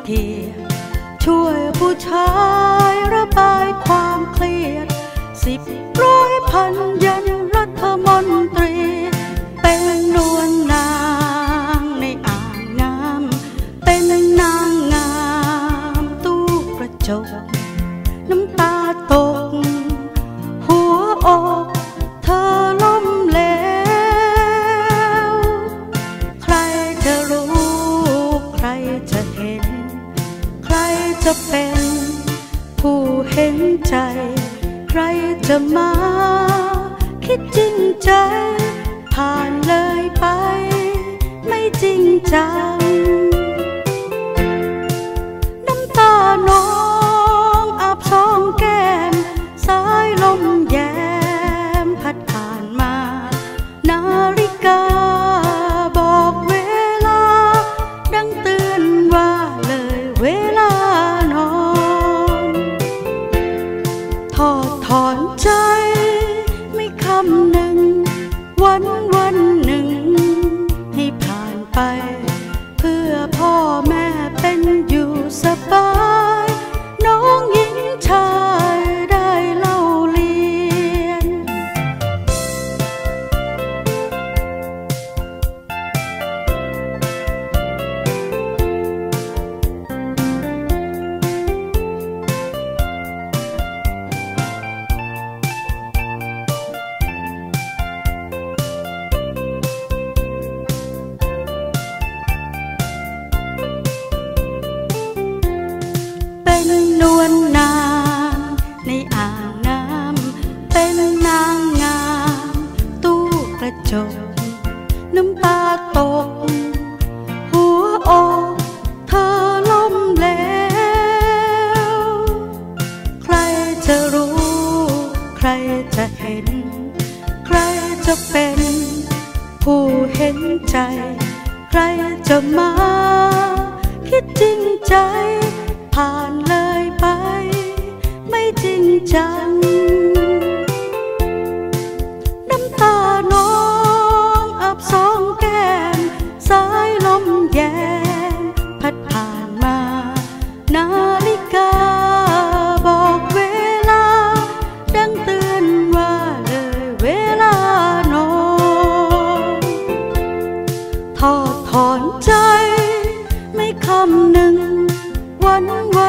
กียรติช่วยผู้ชายระบายความเครียด10,000,000ยันรัฐมนตรีเป็นนวลนางในอ่างน้ำเป็นนางงามตู้กระจกน้ำตาตกหัวอกเธอล้มเหลวใครจะรู้ใครจะเห็นใครจะเป็นผู้เห็นใจใครจะมาคิดจริงใจผ่านเลยไปไม่จริงจังน้ำตาน้องอาบสองแก้มสายลมแย้มพัดผ่านมานาฬิกาบอกเวลาดังเตือนว่าเลยเวลานอนทอดถอนใจไม่คำหนึ่งวันหนึ่งให้ผ่านไปเพื่อพ่อแม่เป็นอยู่สบายน้องหญิงชายได้เล่าเรียนนวลนางในอ่างน้ำเป็นนางงามตู้กระจกน้ำตาตกหัวอกเธอล้มเหลวใครจะรู้ใครจะเห็นใครจะเป็นผู้เห็นใจใครจะมาคิดจริงใจผ่านเลยไปไม่จริงจังน้ำตาน้องอาบสองแก้มสายลมแย้มพัดผ่านมานาฬิกาบอกเวลาดังเตือนว่าเลยเวลานอนทอดถอนใจไม่คำหนึ่งวัน